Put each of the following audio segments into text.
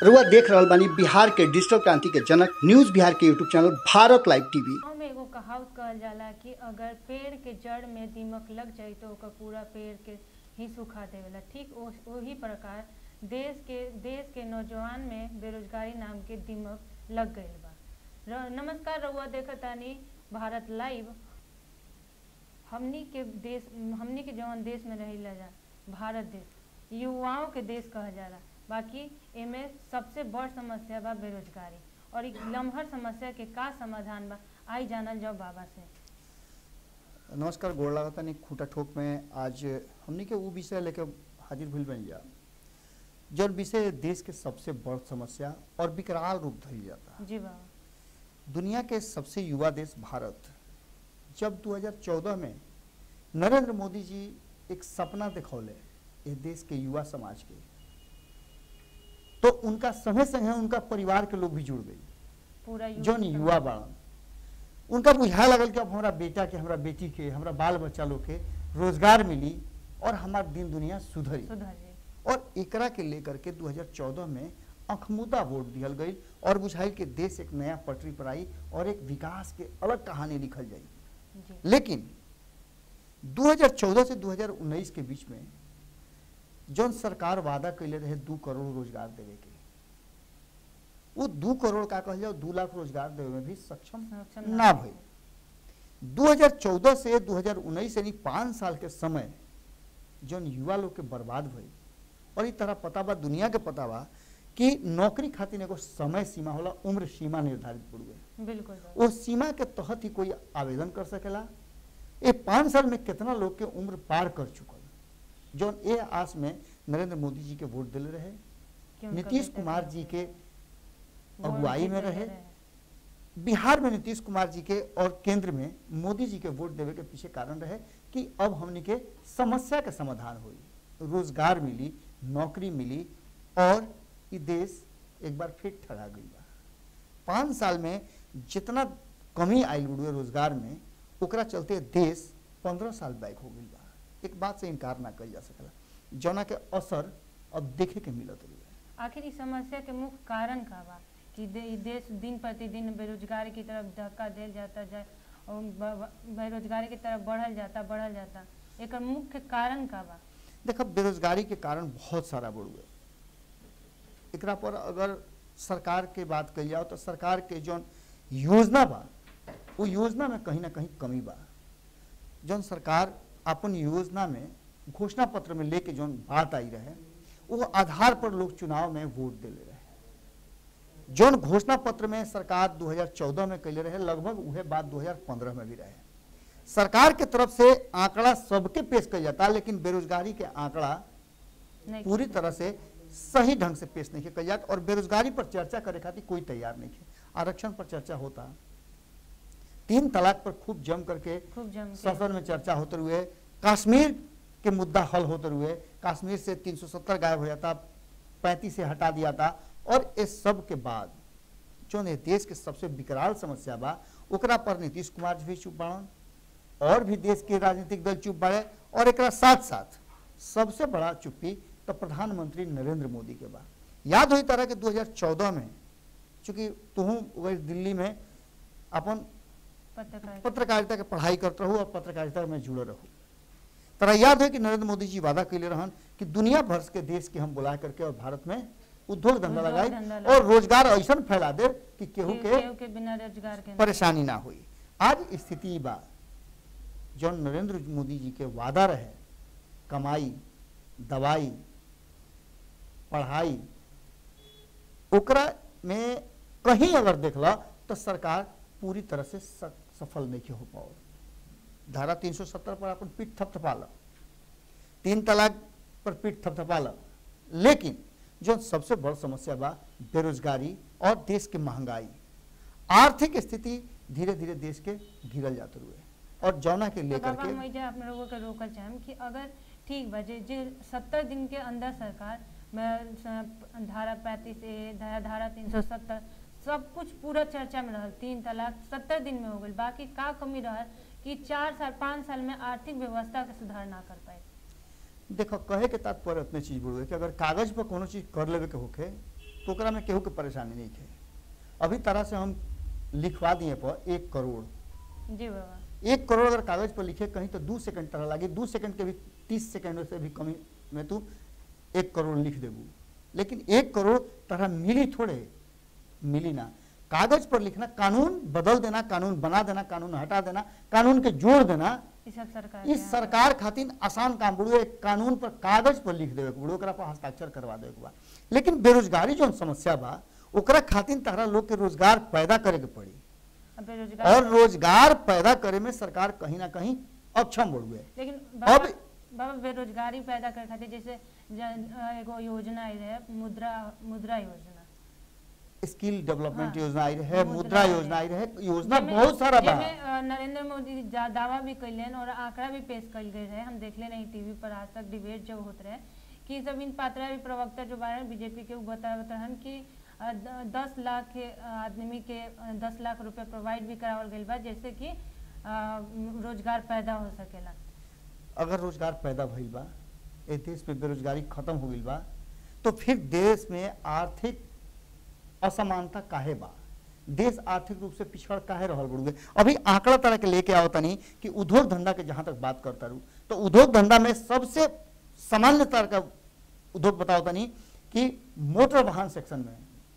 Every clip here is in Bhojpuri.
रुआ देख रहल बानी बिहार के डिजिटल क्रांति के जनक न्यूज बिहार के YouTube channel Bharat live TV. में एगो कहावत कहल जाला कि अगर पेड़ के जड़ में दीमक लग जाए तो ओकर पूरा पेड़ के ही सुखा देवेला। ठीक वही प्रकार देश के नौजवान में बेरोजगारी नाम के दीमक लग गईल बा। नमस्कार, रउआ देखतानी भारत लाइव। हमनी के जौन देश में रहिला जा भारत देश युवाओं के देश कहल जाला, बाकी एमे सबसे बड़ समस्या बा बेरोजगारी और एक लम्हर समस्या के का समाधान बा आई जानल जाओ बाबा से। नमस्कार, गोड़ लागतानी खूटा ठोक में आज हमनी के वो विषय लेके हाजिर भइल बन जा जौन विषय देश के सबसे बड़ समस्या और विकराल रूप धइल जाता। जी बाबा। दुनिया के सबसे युवा देश भारत जब 2014 में नरेंद्र मोदी जी एक सपना दिखौले इस देश के युवा समाज के, तो उनका संगे संगे उनका परिवार के लोग भी जुड़ गई। पूरा जौन युवा बाड़न उनका बुझा लगल कि अब हमारा बेटा के, हमारा बेटी के, हमारा बाल बच्चा लोग के रोजगार मिली और हमार दिन दुनिया सुधरी। और एकरा के लेकर के 2014 में अखमुदा वोट दिहल गई और बुझाइल कि देश एक नया पटरी पर आई और एक विकास के अलग कहानी लिखल जाई। लेकिन 2014 से 2019 के बीच में जौन सरकार वादा कैले रहे 2 करोड़ रोजगार देवे के, वो 2 करोड़ का कहल जाओ 2 लाख रोजगार देवे में भी सक्षम ना भई। 2014 से 2019 यानी 5 साल के समय जौन युवा लोग के बर्बाद भई। और इस तरह पता बा, दुनिया के पता बा कि नौकरी खातिर एगो समय सीमा होला, उम्र सीमा निर्धारित पड़ुए। बिल्कुल। वो सीमा के तहत ही कोई आवेदन कर सकेला। ये 5 साल में कितना लोग के उम्र पार कर चुकल, जौन ए आस में नरेंद्र मोदी जी के वोट दिले रहे, नीतीश कुमार जी के अगुवाई में रहे, बिहार में नीतीश कुमार जी के और केंद्र में मोदी जी के वोट देवे के पीछे कारण रहे कि अब हमनी के समस्या के समाधान हुई, रोजगार मिली, नौकरी मिली और ये देश एक बार फिर ठहरा गई बा। 5 साल में जितना कमी आयल हुए रोजगार में, ओकरा चलते देश 15 साल बैक हो गई बा। एक बात से इनकार ना कल जा सकला, जौना के असर अब देखे के मिलत रही। आखिर इस समस्या के मुख्य कारण का बा कि देश दिन प्रतिदिन बेरोजगारी की तरफ धक्का दिल जाता जाए और बेरोजगारी की तरफ बढ़ल जाता एक मुख्य कारण का बा? देखो, बेरोजगारी के कारण बहुत सारा बढ़ुए। एकरा पर अगर सरकार के बात कही जाओ तो सरकार के जौन योजना बा वो योजना में कहीं ना कहीं कमी बा। जौन सरकार अपन योजना में घोषणा पत्र में लेके जौन बात आई रहे वो आधार पर लोग चुनाव में वोट दिले रहे। जौन घोषणा पत्र में सरकार 2014 में कैले रहे लगभग वह बात 2015 में भी रहे। सरकार के तरफ से आंकड़ा सबके पेश किया जाता, लेकिन बेरोजगारी के आंकड़ा पूरी तरह से सही ढंग से पेश नहीं किया जाता और बेरोजगारी पर चर्चा करे खातिर कोई तैयार नहीं है। आरक्षण पर चर्चा होता, 3 तलाक पर खूब जम करके सफर में चर्चा होते हुए, कश्मीर के मुद्दा हल होते हुए कश्मीर से 370 गायब हो जाता, 35 से हटा दिया था। और इस सब के बाद जो देश के सबसे विकराल समस्या बा ओकरा पर नीतीश कुमार जी भी चुप बाड़न और भी देश के राजनीतिक दल चुप बाड़े। और एक साथ साथ सबसे बड़ा चुप्पी तो प्रधानमंत्री नरेंद्र मोदी के बा। याद हुई तरह के 2014 में, चूंकि तुम दिल्ली में अपन पत्रकारिता के पढ़ाई करते रहो और पत्रकारिता में जुड़े रहो, तरह याद है कि नरेंद्र मोदी जी वादा कैले रहन कि दुनिया भर के देश के हम बुला करके और भारत में उद्योग धंधा लगाई और रोजगार ऐसा फैला दे कि केहू के बिना रोजगार के परेशानी ना हुई। आज स्थिति बा जो नरेंद्र मोदी जी के वादा रहे, कमाई, दवाई, पढ़ाई, ओकरा में कहीं अगर देखला तो सरकार पूरी तरह से सफल नहीं हो पाओ। धारा 370 पर अपन पीठ थपथपाला, 3 तलाक पर पीठ थपथपाला, लेकिन जो सबसे बड़ समस्या बा बेरोजगारी और देश के महंगाई, आर्थिक स्थिति धीरे धीरे देश के गिरल जाते हुए और जौना के लेकर के आप लोगों को रोकल चाहें कि अगर ठीक बजे जे 70 दिन के अंदर सरकार धारा 35A धारा 370 सब कुछ पूरा चर्चा में रहल, 3 तलाक 70 दिन में हो गई, बाकी का कमी रहल कि 4 साल 5 साल में आर्थिक व्यवस्था का सुधार ना कर पाए। देखो, कहे के तात्पर्य उतने चीज बोलुए कि अगर कागज पर कोनो चीज कर लेवे के होखे तो ओकरा में केहू के परेशानी नहीं है। अभी तरह से हम लिखवा दिए पर 1 करोड़, जी बाबा 1 करोड़ अगर कागज पर लिखे कहीं तो 2 सेकंड तरह लगे, 2 सेकंड के भी 30 सेकंड से भी कमी में तू 1 करोड़ लिख देबू, लेकिन 1 करोड़ तरह मिली थोड़े, मिली ना। कागज पर लिखना, कानून बदल देना, कानून बना देना, कानून हटा देना, कानून के जोड़ देना, इस सब सरकार इस सरकार खातिर आसान काम बुढ़ो। एक कानून पर कागज पर लिख देवे बुढ़ो, ओकरा पर हस्ताक्षर करवा देवे के बा। लेकिन बेरोजगारी जो समस्या बा ओकरा खातिर तहरा लोग के रोजगार पैदा करे के पड़ी, और रोजगार पैदा करे में सरकार कहीं ना कहीं अक्षम बढ़ गए। लेकिन अब बाबा बेरोजगारी पैदा करे खातिर जैसे एगो योजना आई है मुद्रा योजना, स्किल डेवलपमेंट हाँ, योजना आई रहे, मुद्रा योजना आई रहे, योजना जेमे- बहुत सारा बा। जेमे नरेंद्र मोदी जी दावा भी कैलन और आंकड़ा भी पेश कल गए रहे, हम देखले नहीं टीवी पर आज तक डिबेट जो होत रहे कि सब इन पात्रा भी प्रवक्ता जो बारे बीजेपी के बतावत रहन कि 10 लाख के आदमी के 10 लाख रुपए प्रोवाइड भी करावल गइल बा, जैसे कि रोजगार पैदा हो सकेला। अगर रोजगार पैदा भइल बा, ए देश में बेरोजगारी खत्म हो गइल बा, तो फिर देश में आर्थिक असमानता काहे बा, देश आर्थिक रूप से पिछड़ काहे रहल बड़ुए। अभी आंकड़ा तरह के लेके आओ तनी कि उद्योग धंधा के जहां तक बात करता रहूं, तो उद्योग धंधा में सबसे सामान्य तरह का उद्योग बताओ तनी कि मोटर वाहन सेक्शन में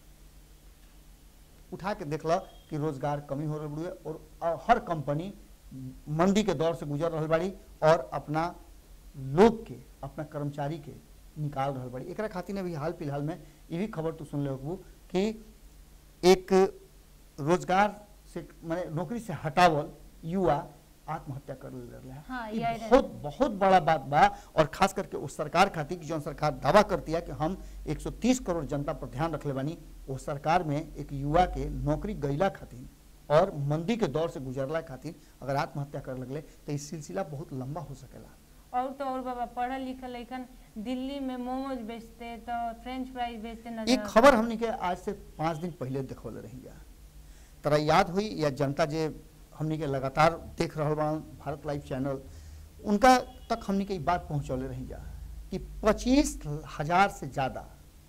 उठा के देख लो कि रोजगार कमी हो रहा बड़ुए, और हर कंपनी मंदी के दौर से गुजर रही बाड़ी और अपना लोग के, अपना कर्मचारी के निकाल रही बाड़ी। एकरा खातिर अभी हाल फिलहाल में ये भी खबर तो सुन ले कि एक रोजगार से माने नौकरी से हटावल युवा आत्महत्या कर ले रहा है। हाँ, ये बहुत बड़ा बात बा, और खास करके उस सरकार खातिर कि जो सरकार दावा करती है कि हम 130 करोड़ जनता पर ध्यान रखले बानी, वो सरकार में एक युवा के नौकरी गईला खातिर और मंदी के दौर से गुजरला खातिर अगर आत्महत्या कर लगले तो इस सिलसिला बहुत लंबा हो सकेला। और बाबा पढ़ल लिखल लइकन दिल्ली में मोमोज बेचते तो फ्रेंच फ्राइज बेचते नजर। एक खबर हमने के आज से 5 दिन पहले देखौले रही जा, तरा याद हुई या जनता जे हमने के लगातार देख रहा बा भारत लाइव चैनल, उनका तक हमने के बात पहुंचौले रही जा कि 25,000 से ज्यादा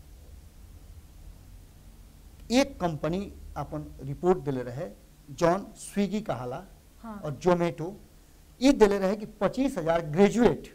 एक कंपनी अपन रिपोर्ट दिले रहे, जॉन स्विगी कहाला, हाँ। और जोमेटो, ये दिले रहे कि 25,000 ग्रेजुएट,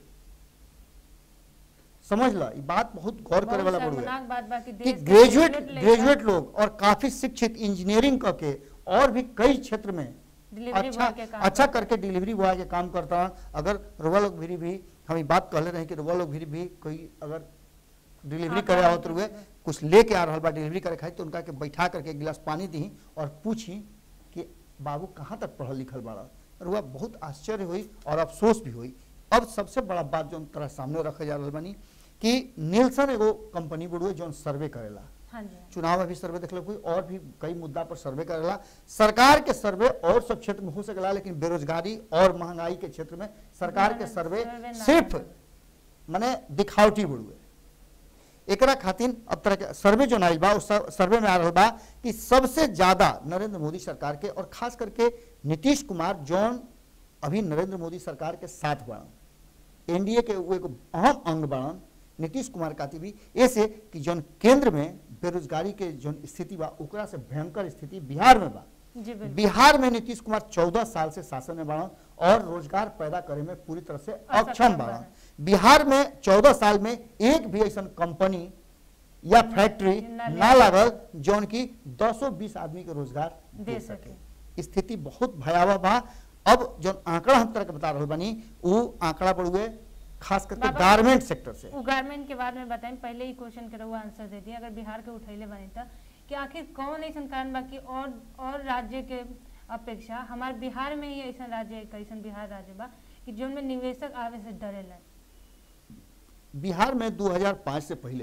समझ ला ये बात बहुत गौर करे वाला पड़ुए कि ग्रेजुएट लोग और काफी शिक्षित इंजीनियरिंग करके और भी कई क्षेत्र में अच्छा करके डिलीवरी बॉय के काम करता है। अगर रुआ लोग भी हम बात कहले रहे कि रुआ लोग भी कोई अगर डिलीवरी करे आवत रुए कुछ लेके आ रहा बा डिलीवरी करे खाई, तो उनका के बैठा करके एक गिलास पानी दी और पूछी कि बाबू कहाँ तक पढ़ल लिखल बाड़ा, रुआ बहुत आश्चर्य हुई और अफसोस भी हुई। अब सबसे बड़ा बात जो तरह सामने रखे जा रहा बनी कि निल्सन एगो कंपनी बुढ़ुए जो सर्वे करेला, हाँ चुनाव में भी सर्वे देख लो, कोई और भी कई मुद्दा पर सर्वे करेला। सरकार के सर्वे और सब क्षेत्र में हो सकेला, लेकिन बेरोजगारी और महंगाई के क्षेत्र में सरकार के सर्वे सिर्फ माने दिखावटी बुढ़ुए। एकरा खातिर अब तरह के सर्वे जो नाइल बा, उस सर्वे में आ रहा बा कि सबसे ज्यादा नरेंद्र मोदी सरकार के और खास करके नीतीश कुमार जौन अभी नरेंद्र मोदी सरकार के साथ बढ़न, एनडीए के वो एक अहम अंग बढ़न, नीतीश कुमार का भी ऐसे कि जौन केंद्र में बेरोजगारी के जौन स्थिति बा ओकरा से भयंकर स्थिति बिहार में बा। बिहार में नीतीश कुमार 14 साल से शासन में बढ़न और रोजगार पैदा करे में पूरी तरह से अक्षम बढ़न। बिहार में 14 साल में एक भी ऐसा कंपनी या फैक्ट्री ना लागल जौन की 220 आदमी के रोजगार दे सके। स्थिति बहुत भयावह बा। अब जो आंकड़ा हम तरह के बता रहे बनी वो आंकड़ा बढ़ुए खास करके गारमेंट सेक्टर से। गारमेंट के बारे में बताएं, पहले ही क्वेश्चन के रहुआ आंसर दे दिया। अगर बिहार के उठैले बने था कि आखिर कौन ऐसा कारण बाकी और राज्य के अपेक्षा हमारे बिहार में ही ऐसा राज्य कैसा बिहार राज्य बा कि जो में निवेशक आवे से डरेला। बिहार में 2005 से पहले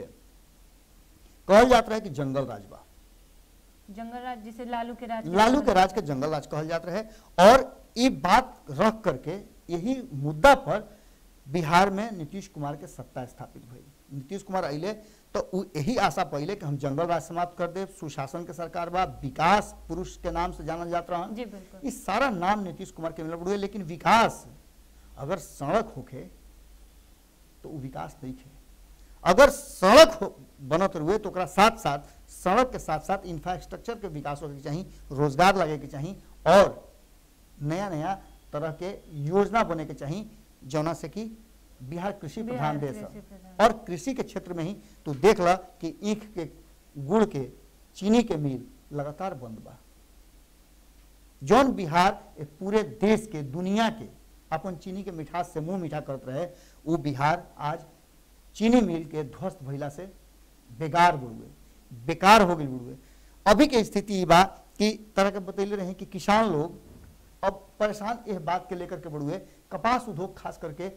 कहल जाता है कि जंगल राज बा, जंगल राज जिसे लालू के राज के जंगल राज कहल जाता है। और ये बात रख करके यही मुद्दा पर बिहार में नीतीश कुमार के सत्ता स्थापित हुई। नीतीश कुमार अले तो यही आशा पहले कि हम जंगल राज समाप्त कर दे, सुशासन के सरकार बा, विकास पुरुष के नाम से जानल जाता है। इस सारा नाम नीतीश कुमार के मिल हुए, लेकिन विकास अगर सड़क होके तो वो विकास नहीं है। अगर सड़क बनत रुए तो साथ साथ सड़क के साथ साथ इंफ्रास्ट्रक्चर के विकास होके चाहिए, रोजगार लगे के चाहिए और नया नया तरह के योजना बने के चाहिए, जौना से कि बिहार कृषि प्रधान देश है। और कृषि के क्षेत्र में ही तो देख ला कि ईख के, गुड़ के, चीनी के मिल लगातार बंद बा। जौन बिहार पूरे देश के, दुनिया के अपन चीनी के मिठास से मुंह मीठा करते रहे, वो बिहार आज चीनी मिल के ध्वस्त भइला से बेकार हो गई बुढ़ुए। अभी के स्थिति बा कि तरह के बतैले रहे कि किसान लोग अब परेशान इस बात के लेकर के बढ़ुए, कपास उद्योग खास करके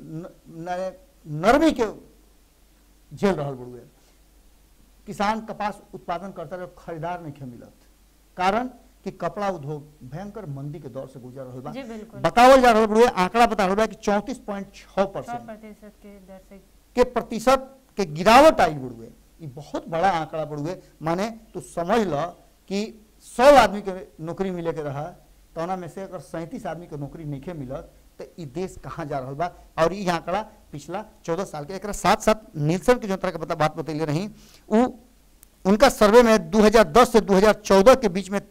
नरमी के झेल रहा बढ़ुए। किसान कपास उत्पादन करता रहे, खरीदार नहीं मिलत, कारण कि कपड़ा उद्योग भयंकर मंदी के दौर से गुजर रहा बा। बतावल जा रहा बढ़ुए, आंकड़ा बता रहा कि 34.6% के प्रतिशत के गिरावट आई बढ़ुए। ये बहुत बड़ा आंकड़ा बढ़ुए, माने तो समझ लो कि 100 आदमी के नौकरी मिले के रहा तो में से अगर 37 आदमी के नौकरी नहीं मिलत तो ये देश कहाँ जा रहा बा। और ये आंकड़ा पिछला 14 साल के। एक साथ साथ नीलसन के जो तरह के बात बतैले रही, उनका सर्वे में 2010 से 2014 के बीच में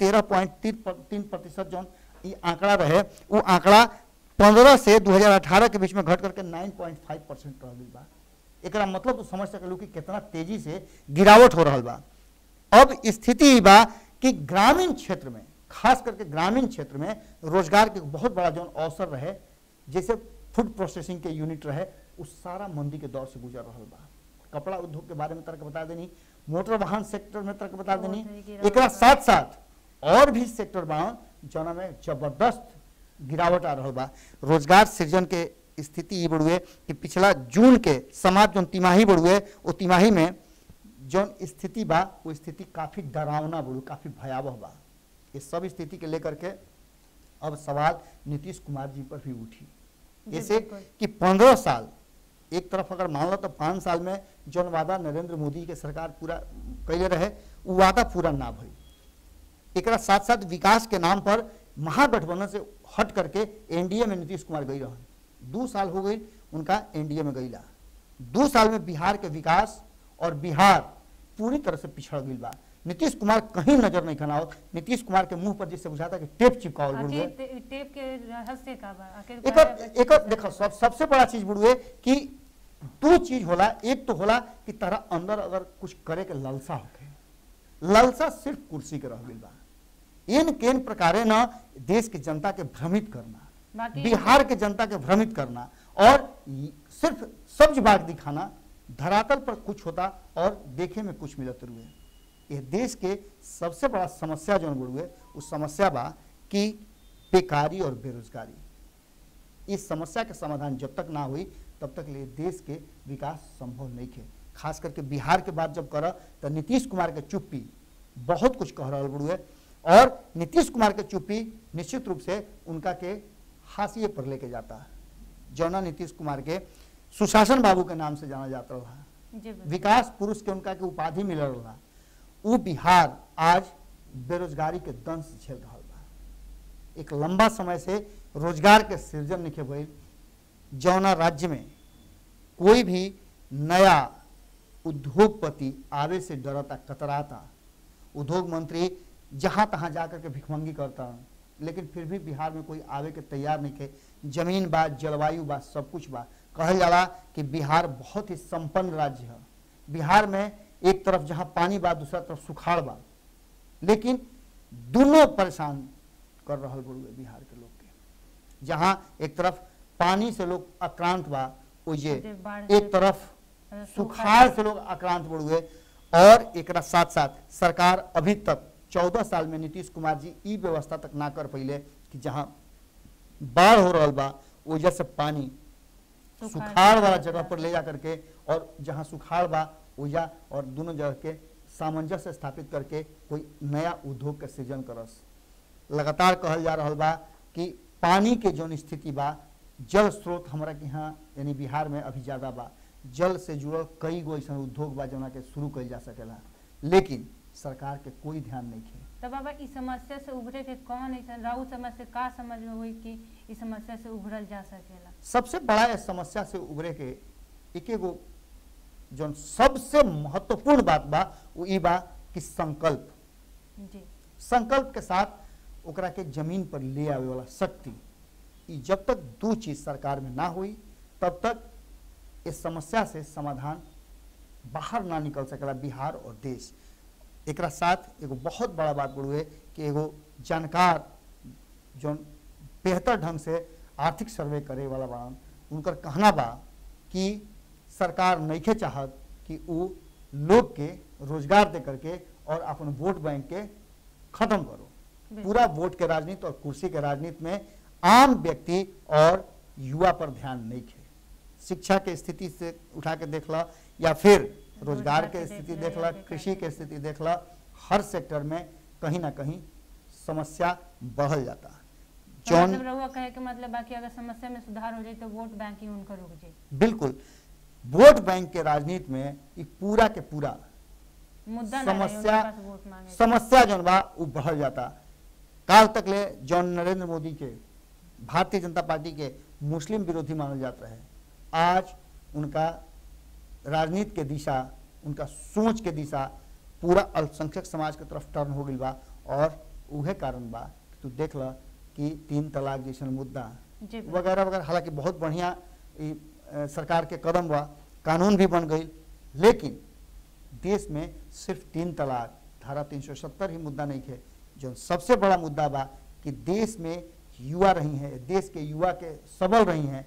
13.3% जो ये आंकड़ा रहे, वो आंकड़ा 15 से 2018 के बीच में घट करके 9.5% रह गई बा। एक मतलब तो समझ सकलू कि कितना तेजी से गिरावट हो रहा बा। अब स्थिति बा कि ग्रामीण क्षेत्र में, खास करके ग्रामीण क्षेत्र में रोजगार के बहुत बड़ा जो अवसर रहे, जैसे फूड प्रोसेसिंग के यूनिट रहे, उस सारा मंदी के दौर से गुजर रहा बा। कपड़ा उद्योग के बारे में तरह बता देनी, मोटर वाहन सेक्टर में तरह बता देनी, एक साथ साथ और भी सेक्टर बा जना में जबरदस्त गिरावट आ रहा बा। रोजगार सृजन के स्थिति ये बढ़ुए कि पिछला जून के समाप्त जो तिमाही बढ़ुए, वो तिमाही में जो स्थिति बा वो स्थिति काफी डरावना बढ़ू, काफी भयावह बा। ये सब स्थिति के लेकर के अब सवाल नीतीश कुमार जी पर भी उठी, जैसे कि 15 साल एक तरफ अगर मान लो तो 5 साल में जो वादा नरेंद्र मोदी के सरकार पूरा कैले रहे, वो वादा पूरा ना भई। एक साथ साथ विकास के नाम पर महागठबंधन से हट करके एनडीए में नीतीश कुमार गई रहे। 2 साल हो गई उनका एनडीए में गईला। 2 साल में बिहार के विकास और बिहार पूरी तरह से पिछड़ गई बा। नीतीश कुमार कहीं नजर नहीं खनाओ। नीतीश कुमार के मुंह पर जिससे बुझाता कि टेप चिपकावल बुढ़ुए। टेप के रहस्य का बा आखिर एक देखो सबसे बड़ा चीज बुढ़ुए कि 2 चीज होला। एक तो होला कि तारा अंदर अगर कुछ करे के ललसा होके, ललसा सिर्फ कुर्सी के रह गई बा। इन केन प्रकारे न देश के जनता के भ्रमित करना, बिहार के जनता के भ्रमित करना और सिर्फ सब्ज बाग दिखाना, धरातल पर कुछ होता और देखे में कुछ मिलत रुए। यह देश के सबसे बड़ा समस्या जो बुढ़ुए, उस समस्या बा कि बेकारी और बेरोजगारी। इस समस्या के समाधान जब तक ना हुई तब तक ले देश के विकास संभव नहीं है। खास करके बिहार के बात जब कर तो नीतीश कुमार के चुप्पी बहुत कुछ कह रहा बुढ़ुए, और नीतीश कुमार के चुप्पी निश्चित रूप से उनका के हाशिए पर लेके जाता है। जौना नीतीश कुमार के सुशासन बाबू के नाम से जाना जाता रहा, विकास पुरुष के उनका के उपाधि मिल रहा, वो बिहार आज बेरोजगारी के दंश झेल रहा बा। एक लंबा समय से रोजगार के सृजन नहीं भइल। जौना राज्य में कोई भी नया उद्योगपति आवे से डरता, कतराता, उद्योग मंत्री जहां तहां जाकर के भिखमंगी करता, लेकिन फिर भी बिहार में कोई आवे के तैयार नहीं थे। जमीन बा, जलवायु बा, सब कुछ बा। कहल जाला कि बिहार बहुत ही संपन्न राज्य है। बिहार में एक तरफ जहां पानी बा, दूसरा तरफ सुखाड़ बा, लेकिन दोनों परेशान कर रहा बुढ़ुए बिहार के लोग के। जहां एक तरफ पानी से लोग आक्रांत बा, ओजे एक तरफ सुखाड़ से लोग आक्रांत बुढ़ुए। और एक साथ साथ सरकार अभी तक 14 साल में नीतीश कुमार जी ई व्यवस्था तक ना कर पहिले कि जहां बाढ़ हो रहा बा वजह से पानी सुखाड़ वाला जगह पर ले जा करके, और जहां सुखाड़ बा वजह और दोनों जगह के सामंजस्य स्थापित करके कोई नया उद्योग के सृजन करस। लगातार कहल जा रहा बा कि पानी के जो स्थिति बा, जल स्रोत हमारा के यहाँ यानी बिहार में अभी ज्यादा बा। जल से जुड़ल कई गो ऐसा उद्योग बा जना के शुरू कल जा सकेला, लेकिन सरकार के कोई ध्यान नहीं है। तब बाबा इस समस्या से उभरे के कौन ऐसा राहु समझ से का समझ में हुई कि इस समस्या से उभरल जा सकेला? सबसे बड़ा इस समस्या से उभरे के एक जो सबसे महत्वपूर्ण बात बा वो ई बा कि संकल्प जी संकल्प के साथ ओकरा के जमीन पर ले आवे वाला शक्ति। ई जब तक दो चीज सरकार में ना हुई तब तक इस समस्या से समाधान बाहर ना निकल सकेला बिहार और देश। एकरा साथ एगो बहुत बड़ा बात बड़ुए कि एगो जानकार जो बेहतर ढंग से आर्थिक सर्वे करे वाला बा उनकर कहना बा कि सरकार नइखे चाहत कि वो लोग के रोजगार दे करके और अपन वोट बैंक के खत्म करो। पूरा वोट के राजनीति और कुर्सी के राजनीति में आम व्यक्ति और युवा पर ध्यान नहीं है। शिक्षा के स्थिति से उठा के देख ला या फिर रोजगार के स्थिति देख ला, कृषि के स्थिति देख ला, हर सेक्टर में कहीं ना कहीं समस्या बढ़ल जाता। जॉन मतलब रहुआ कहे के मतलब बाकी अगर समस्या में सुधार हो जाए तो वोट बैंक ही उनका रुक जाए। बिल्कुल, वोट बैंक के राजनीति में ये पूरा के पूरा मुद्दा समस्या जौन बा वो बढ़ल जाता। काल तक ले जौन नरेंद्र मोदी के भारतीय जनता पार्टी के मुस्लिम विरोधी मानल जाता है, आज उनका राजनीति के दिशा, उनका सोच के दिशा पूरा अल्पसंख्यक समाज के तरफ टर्न हो गई बा। और उहे कारण बा तू देख ला कि 3 तलाक जैसा मुद्दा वगैरह वगैरह, हालांकि बहुत बढ़िया सरकार के कदम बा, कानून भी बन गई, लेकिन देश में सिर्फ 3 तलाक धारा 370 ही मुद्दा नहीं है। जो सबसे बड़ा मुद्दा बा कि देश में युवा रही हैं, देश के युवा के सबल रही हैं,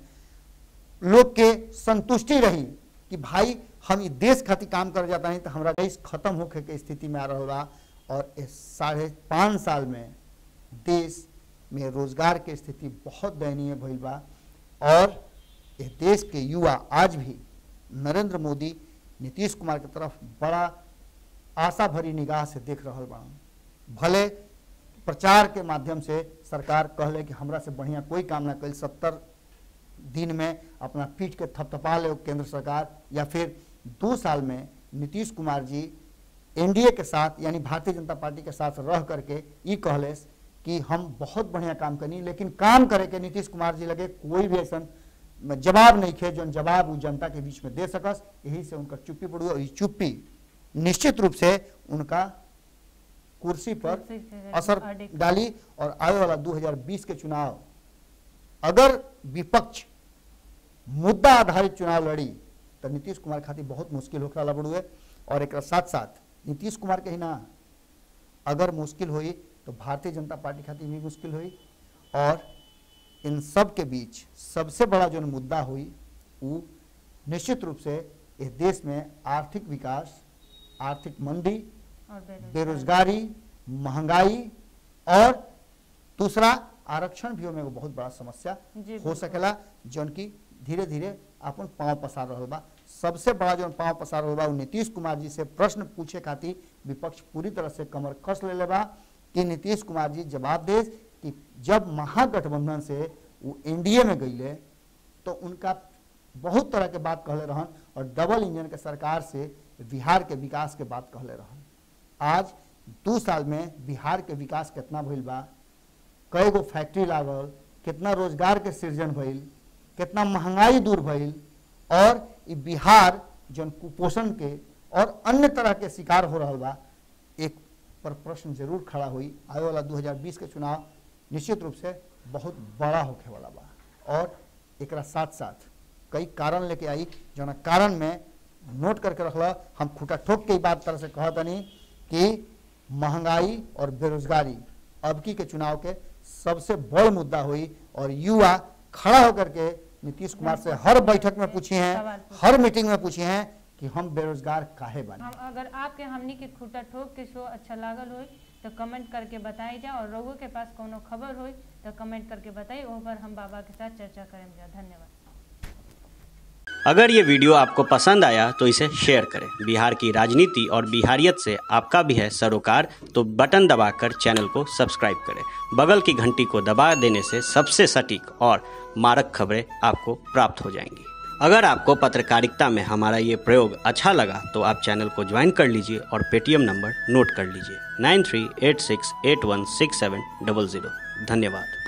लोग के संतुष्टि रही कि भाई हम इस देश खातिर काम कर जाता नहीं तो हमारा देश खत्म होके के स्थिति में आ रहा बा। और इस 5.5 साल में देश में रोजगार के स्थिति बहुत दयनीय भइल बा। और इस देश के युवा आज भी नरेंद्र मोदी, नीतीश कुमार की तरफ बड़ा आशा भरी निगाह से देख रहा बा। भले प्रचार के माध्यम से सरकार कहले कि हमरा से बढ़िया कोई काम ना कल, 70 दिन में अपना पीठ के थपथपा ले केंद्र सरकार, या फिर 2 साल में नीतीश कुमार जी एनडीए के साथ यानी भारतीय जनता पार्टी के साथ रह करके ये कहले कि हम बहुत बढ़िया काम करनी, लेकिन काम करे के नीतीश कुमार जी लगे कोई भी ऐसा जवाब नहीं खे जो जवाब वो जनता के बीच में दे सकस। यही से उनका चुप्पी पड़ी और ये चुप्पी निश्चित रूप से उनका कुर्सी पर असर डाली। और आने वाला 2020 के चुनाव अगर विपक्ष मुद्दा आधारित चुनाव लड़ी तो नीतीश कुमार खातिर बहुत मुश्किल होकर वाला बड़ुए। और एक साथ साथ नीतीश कुमार के ही ना, अगर मुश्किल हुई तो भारतीय जनता पार्टी खातिर भी मुश्किल हुई। और इन सब के बीच सबसे बड़ा जो मुद्दा हुई वो निश्चित रूप से इस देश में आर्थिक विकास, आर्थिक मंदी, बेरोजगारी, महंगाई और दूसरा आरक्षण भी में बहुत बड़ा समस्या हो सकेला, जौन की धीरे धीरे अपन पांव पसार रहा बा। सबसे बड़ा जो पांव पसार रहा बा नीतीश कुमार जी से प्रश्न पूछे खातिर विपक्ष पूरी तरह से कमर कस ले बा कि नीतीश कुमार जी जवाब दे कि जब महागठबंधन से वो एनडीए में गईले तो उनका बहुत तरह के बात कहले रहन और डबल इंजन के सरकार से बिहार के विकास के बात कहले रहन। आज 2 साल में बिहार के विकास कितना भइल बा, कई गो फैक्ट्री लागल, कितना रोजगार के सृजन भइल, कितना महंगाई दूर भइल। और ये बिहार जन कुपोषण के और अन्य तरह के शिकार हो रहा बा, एक पर प्रश्न जरूर खड़ा हुई। आने वाला 2020 के चुनाव निश्चित रूप से बहुत बड़ा होने वाला बा। और एक साथ साथ कई कारण लेके आई, जो कारण में नोट करके रखला। हम खूटा ठोक के बात तरह से कहतनी कि महंगाई और बेरोजगारी अबकी के चुनाव के सबसे बड़ मुद्दा हुई। और युवा खड़ा होकर के नीतीश कुमार से हर बैठक में पूछी हैं, हर मीटिंग में पूछी हैं कि हम बेरोजगार काहे बने। अगर आपके हमनी के खूटा ठोक के शो अच्छा लागल हो तो कमेंट करके बताई जा। और रघु के पास कोनो खबर हो तो कमेंट करके बताई, ओह पर हम बाबा के साथ चर्चा करेंगे। धन्यवाद। अगर ये वीडियो आपको पसंद आया तो इसे शेयर करें। बिहार की राजनीति और बिहारियत से आपका भी है सरोकार, तो बटन दबाकर चैनल को सब्सक्राइब करें। बगल की घंटी को दबा देने से सबसे सटीक और मारक खबरें आपको प्राप्त हो जाएंगी। अगर आपको पत्रकारिता में हमारा ये प्रयोग अच्छा लगा तो आप चैनल को ज्वाइन कर लीजिए और पेटीएम नंबर नोट कर लीजिए 9386816700। धन्यवाद।